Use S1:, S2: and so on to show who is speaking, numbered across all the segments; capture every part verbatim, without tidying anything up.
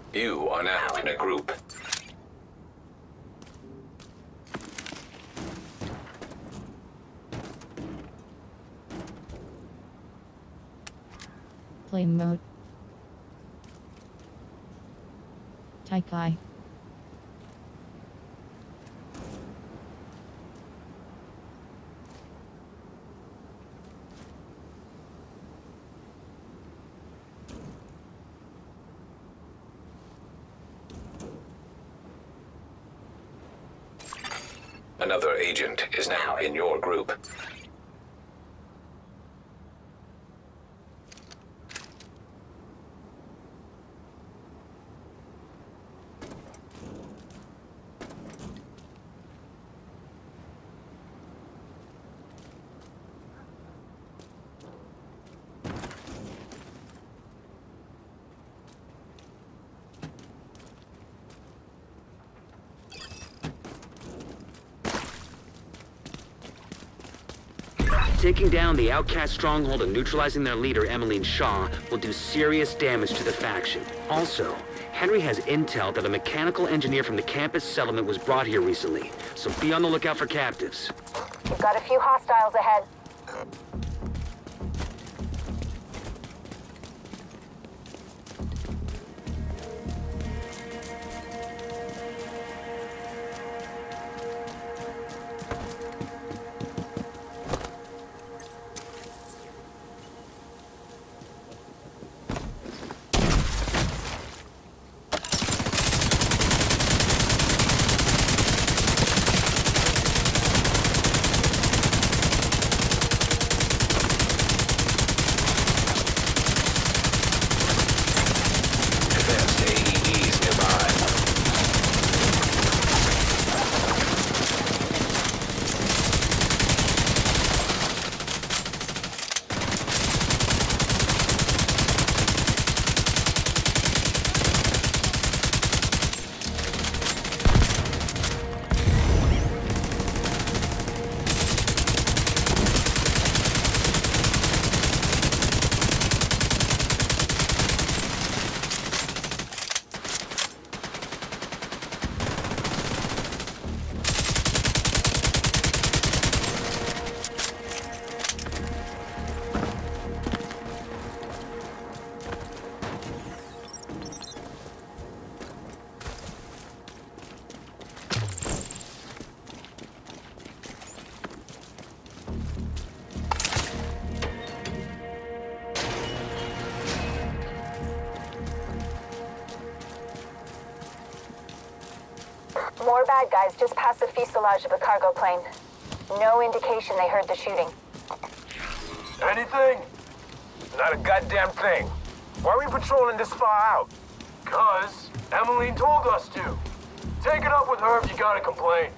S1: You are now in a group.
S2: Play mode. Taikai.
S1: Another agent is now in your group.
S3: Taking down the outcast stronghold and neutralizing their leader, Emmeline Shaw, will do serious damage to the faction. Also, Henry has intel that a mechanical engineer from the campus settlement was brought here recently, so be on the lookout for captives.
S4: We've got a few hostiles ahead. More bad guys just past the fuselage of a cargo plane. No indication they heard the shooting.
S5: Anything? Not a goddamn thing. Why are we patrolling this far out? Cause Emmeline told us to. Take it up with her if you gotta complain.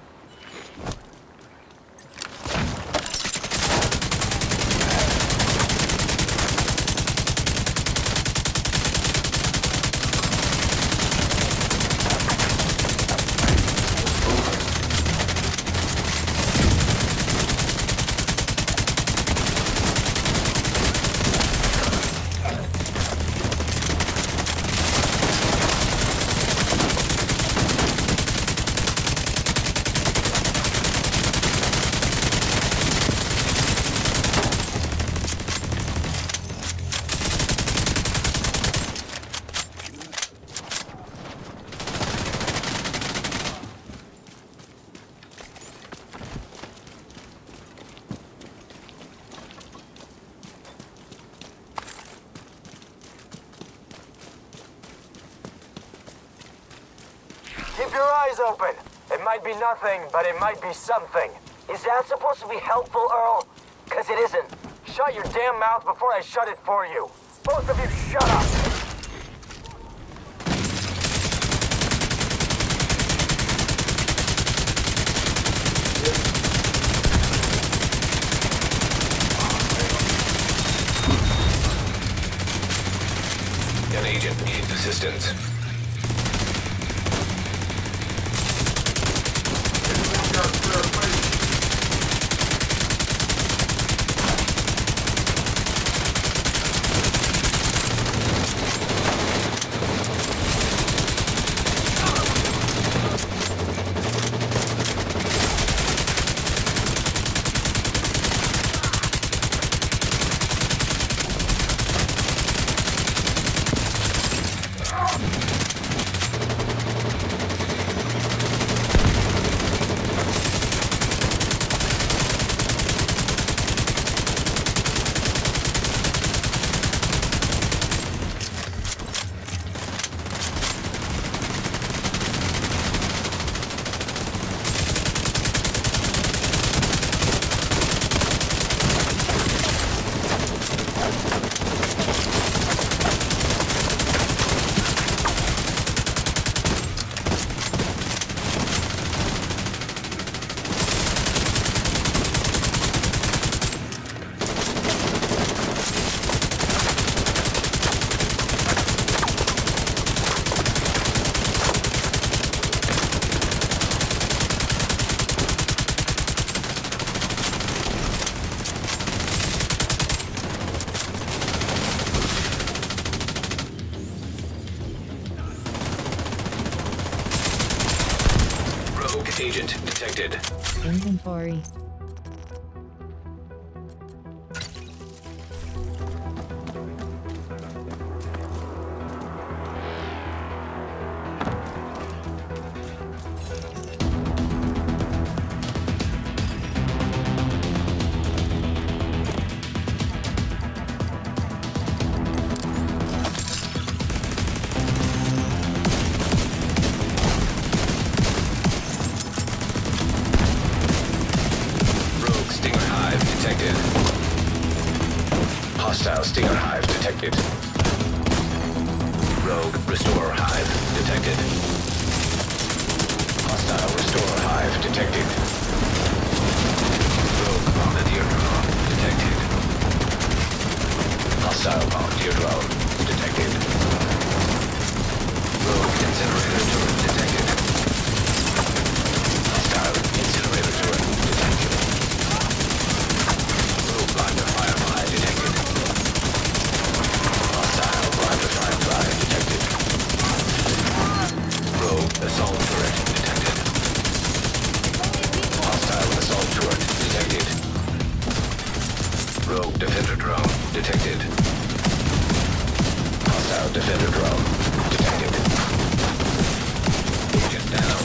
S5: Keep your eyes open. It might be nothing, but it might be something. Is that supposed to be helpful, Earl? Cause it isn't. Shut your damn mouth before I shut it for you. Both of you shut up!
S1: An agent needs assistance. detected.
S2: Inventory.
S1: Rogue Stinger Hive detected. Hostile Stinger Hive detected. Rogue Restore Hive detected. Hostile Restore Hive detected. Rogue Bombardier Drone detected. Hostile Bombardier Drone detected. Rogue Incinerator Turret detected. Hostile Incinerator Turret detected. Rogue Blinder Firefly detected. Hostile Blinder Firefly detected. Rogue Assault Turret detected. Hostile Assault Turret detected. Rogue Defender Drone detected. Hostile Defender Drone detected. Agent down.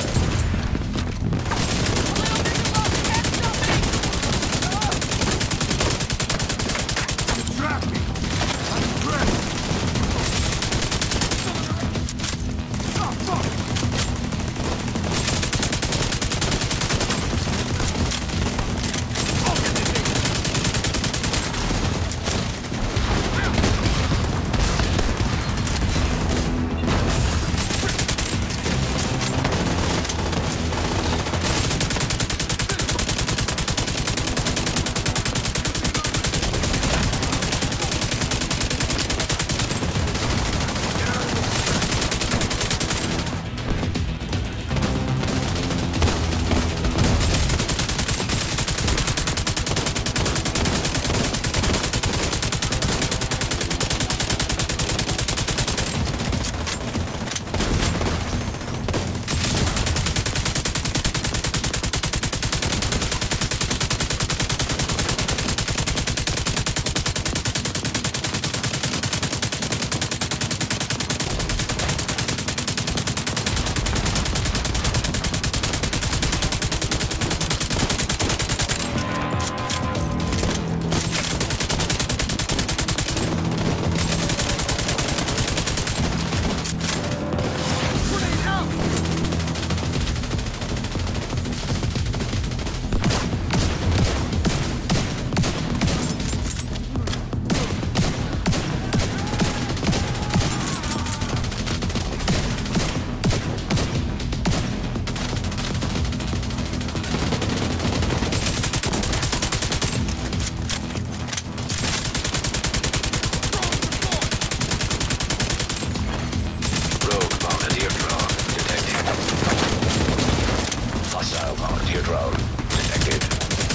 S1: Rogue Bombardier Drone detected. Hostile Bombardier Drone detected.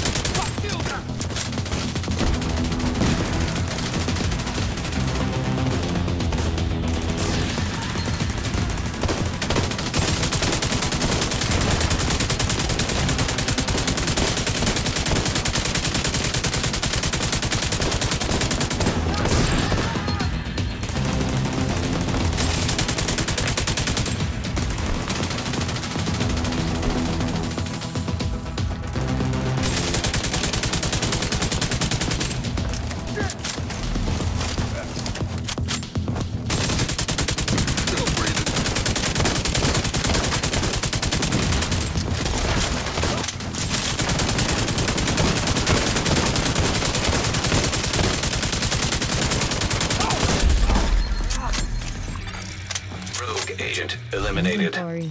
S1: Rogue Agent eliminated.
S2: Inventory.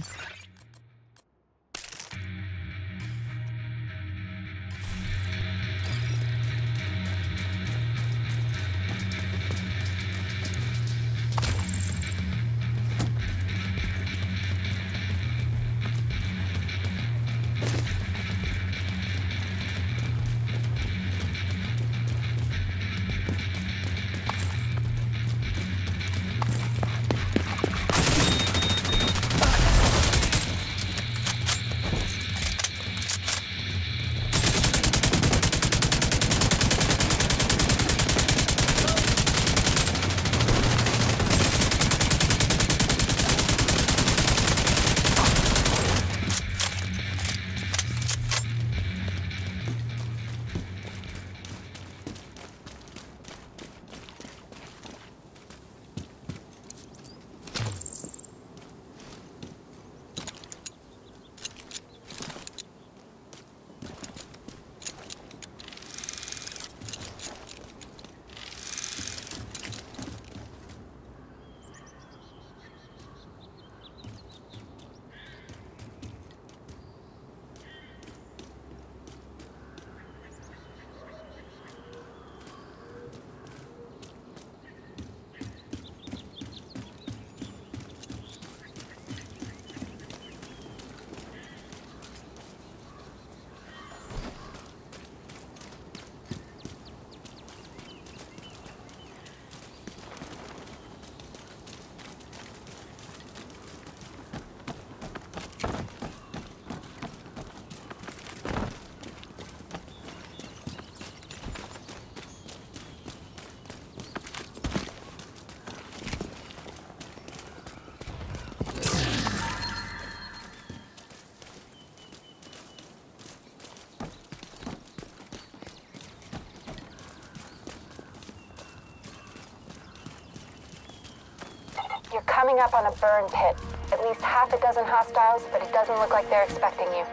S4: coming up on a burn pit. At least half a dozen hostiles, but it doesn't look like they're expecting you.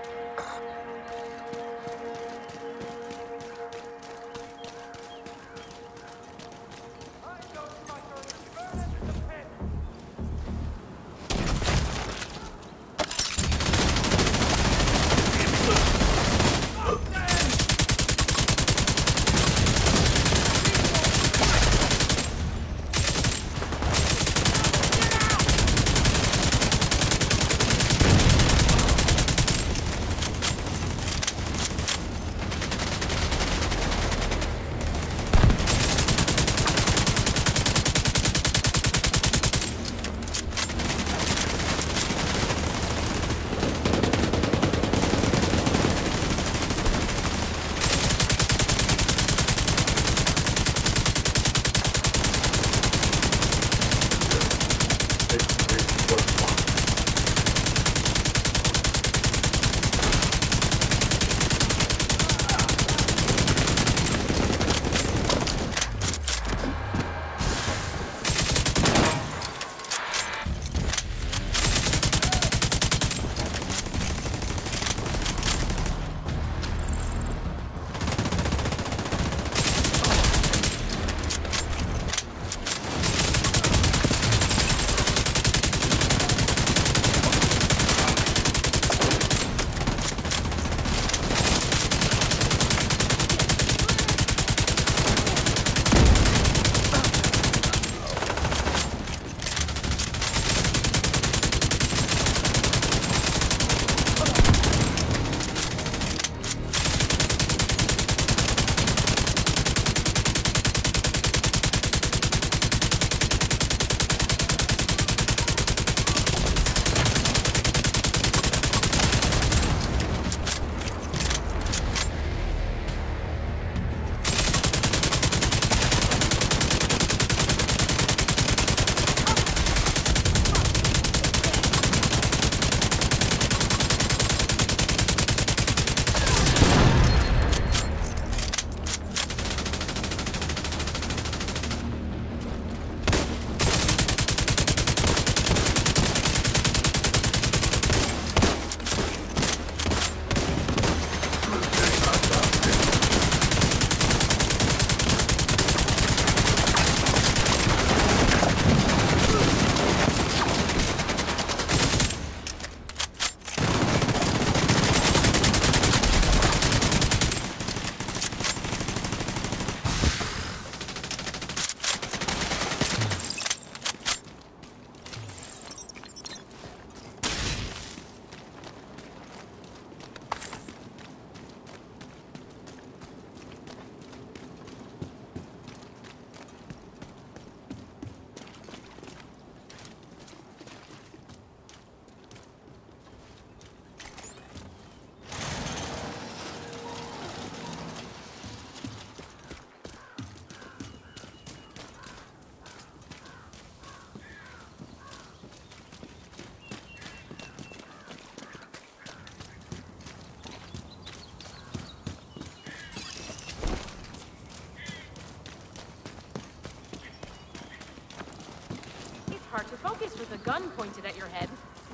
S6: Hard to focus with a gun pointed at your head.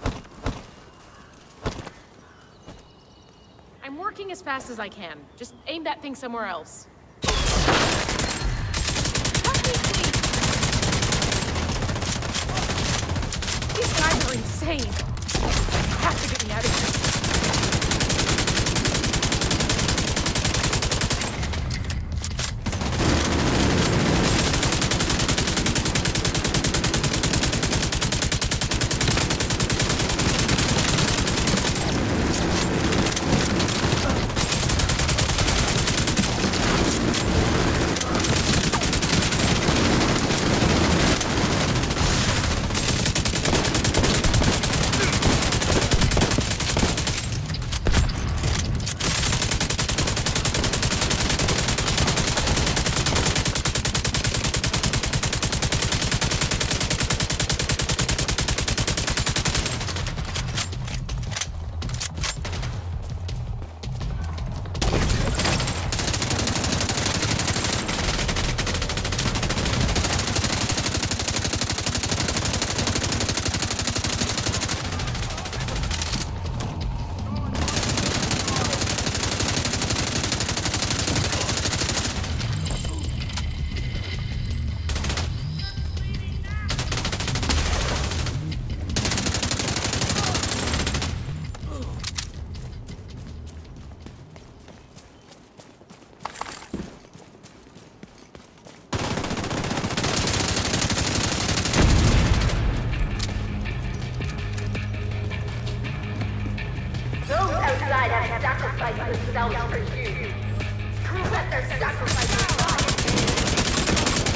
S6: I'm working as fast as I can. Just aim that thing somewhere else. Help me, please! These guys are insane. You have to get me out of here.
S4: themselves for you. Let their sacrifices die.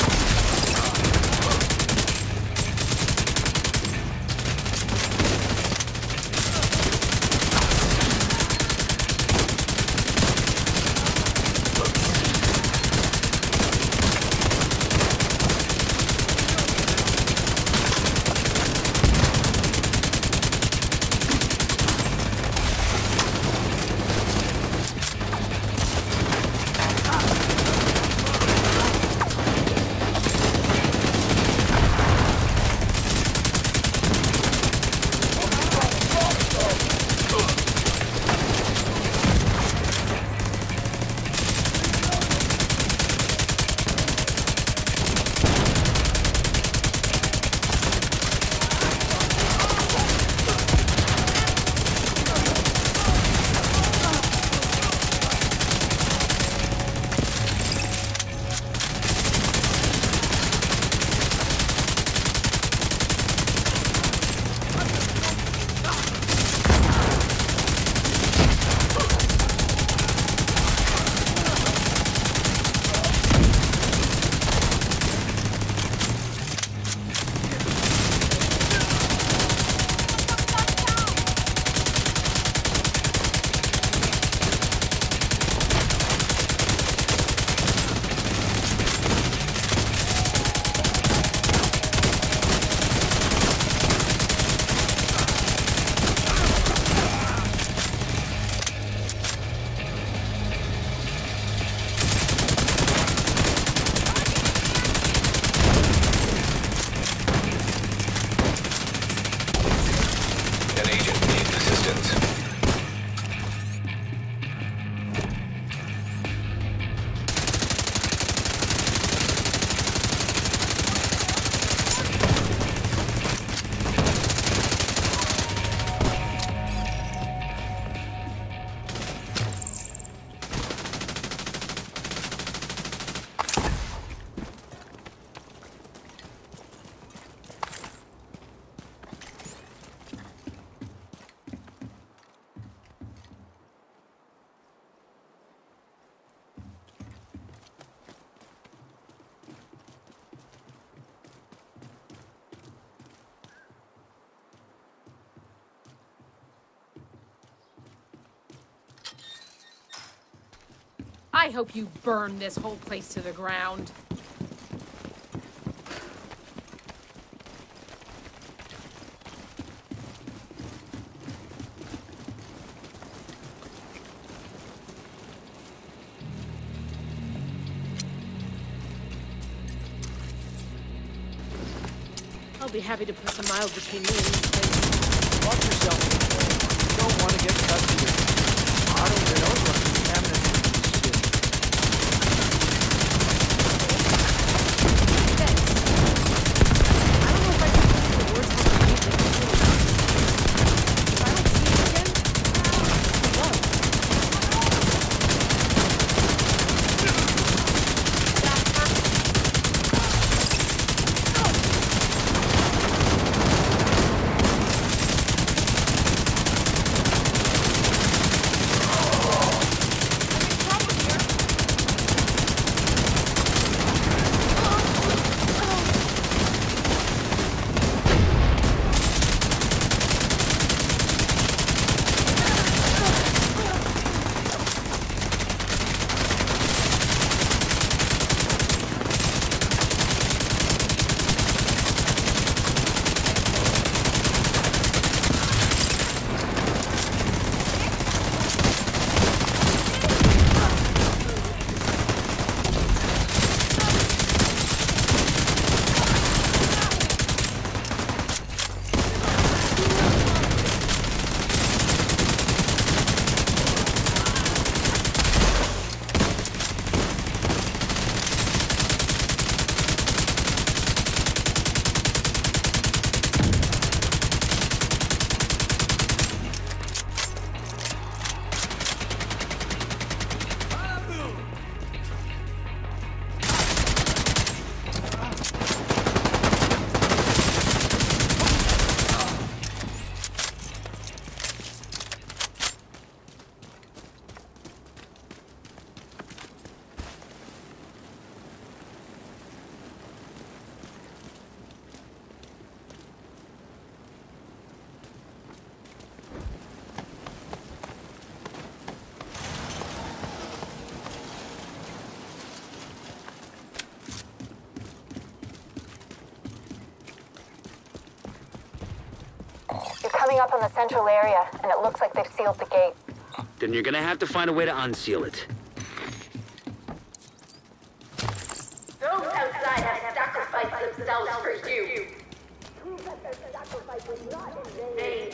S6: I hope you burn this whole place to the ground. I'll be happy to put some miles between me and this place.
S7: Watch yourself. You don't want to get cut to your I don't even know what contaminant shit.
S4: coming up on the central area, and it looks like they've sealed the gate.
S3: Then you're gonna have to find a way to unseal it.
S8: Those outside have sacrificed themselves for you. Hey.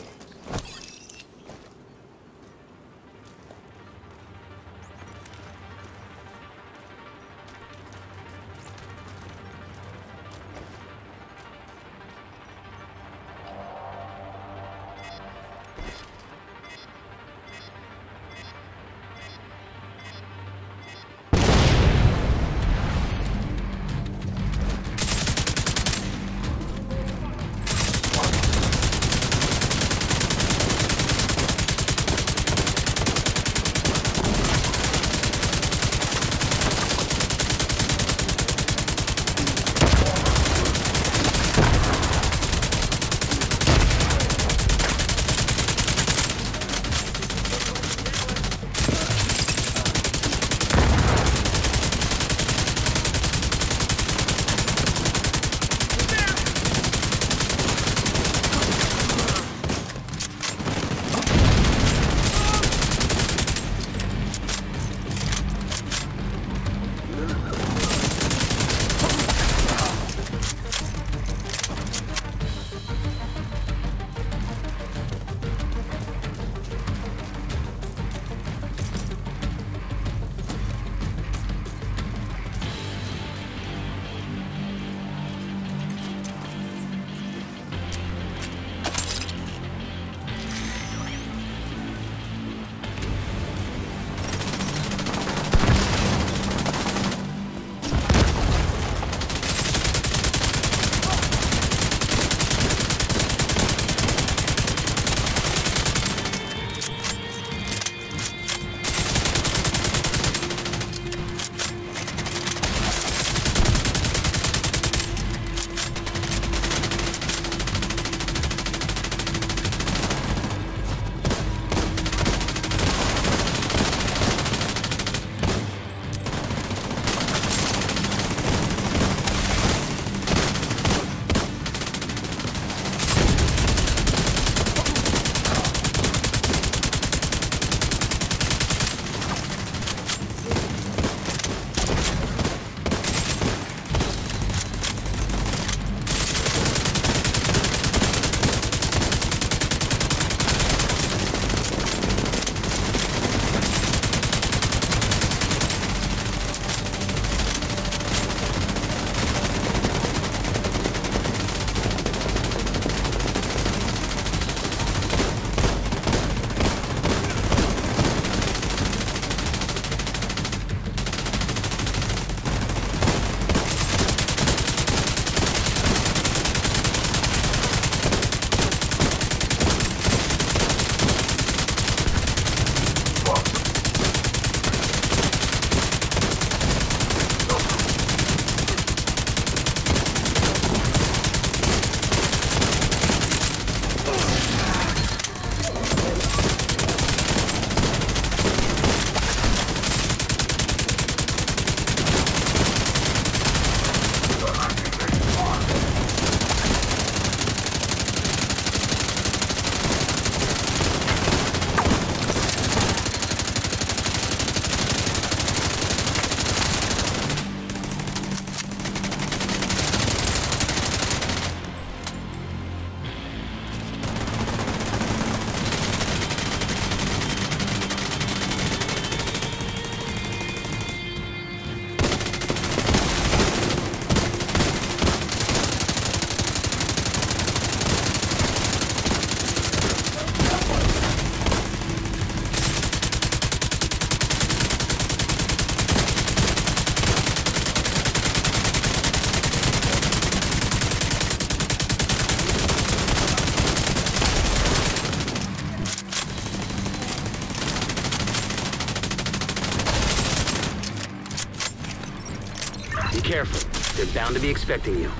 S3: careful. They're bound to be expecting you.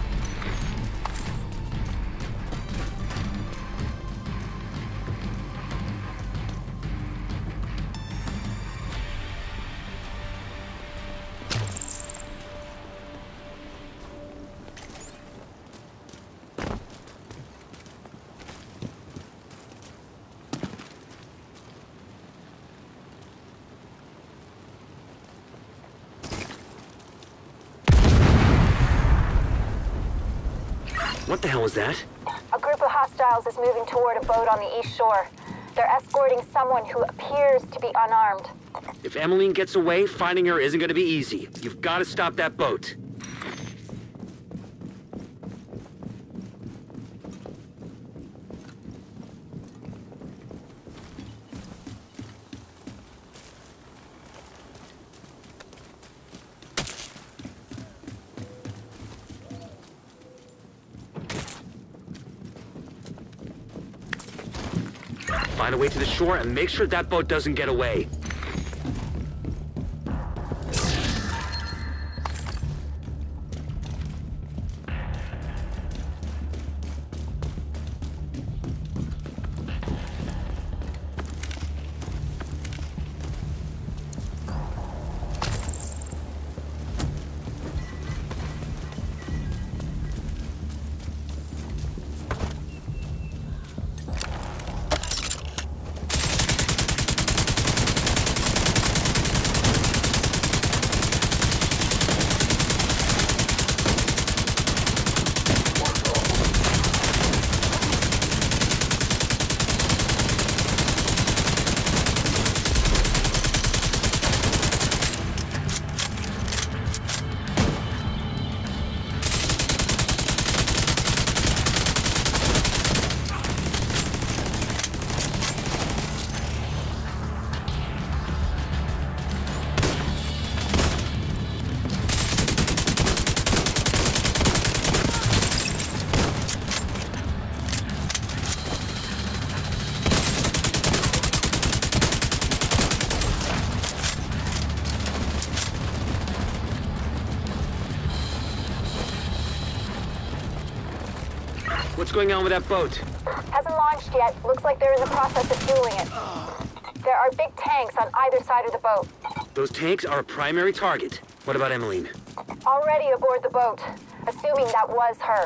S3: What the hell was that?
S4: A group of hostiles is moving toward a boat on the east shore. They're escorting someone who appears to be unarmed.
S3: If Emmeline gets away, finding her isn't gonna be easy. You've got to stop that boat. Find a way to the shore and make sure that boat doesn't get away. What's going on with that boat?
S4: Hasn't launched yet. Looks like they're in the process of fueling it. There are big tanks on either side of the boat.
S3: Those tanks are a primary target. What about Emmeline?
S4: Already aboard the boat, assuming that was her.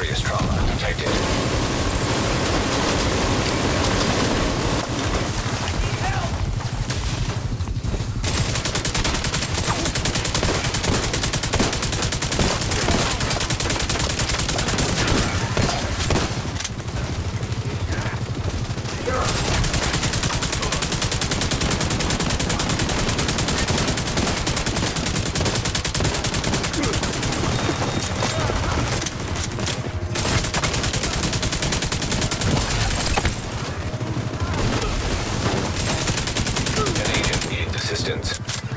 S1: Serious trauma detected. Assistance.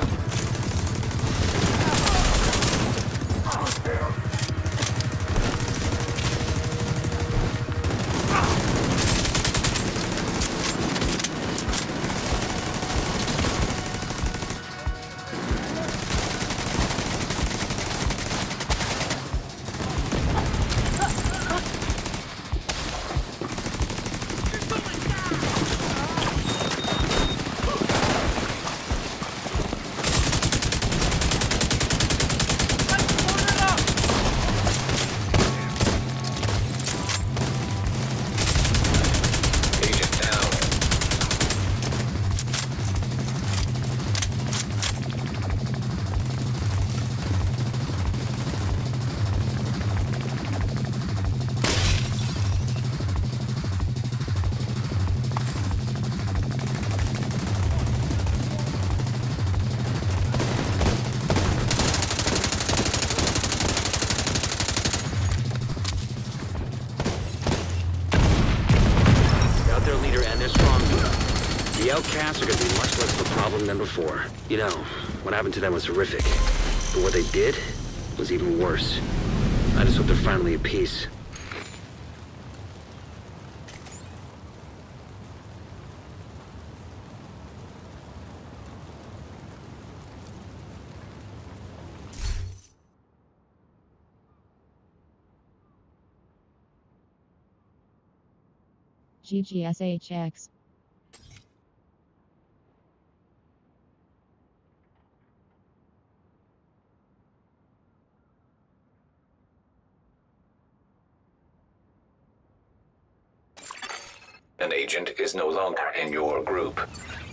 S3: The outcasts are gonna be much less of a problem than before. You know, what happened to them was horrific. But what they did was even worse. I just hope they're finally at peace.
S2: G G S H X.
S1: An agent is no longer in your group.